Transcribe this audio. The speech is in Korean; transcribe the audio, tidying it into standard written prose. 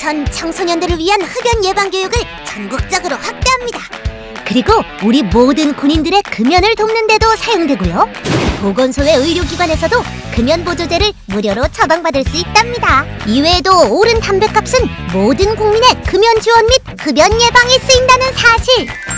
우선 청소년들을 위한 흡연 예방 교육을 전국적으로 확대합니다. 그리고 우리 모든 군인들의 금연을 돕는 데도 사용되고요. 보건소의 의료기관에서도 금연 보조제를 무료로 처방받을 수 있답니다. 이외에도 오른 담배값은 모든 국민의 금연 지원 및 흡연 예방에 쓰인다는 사실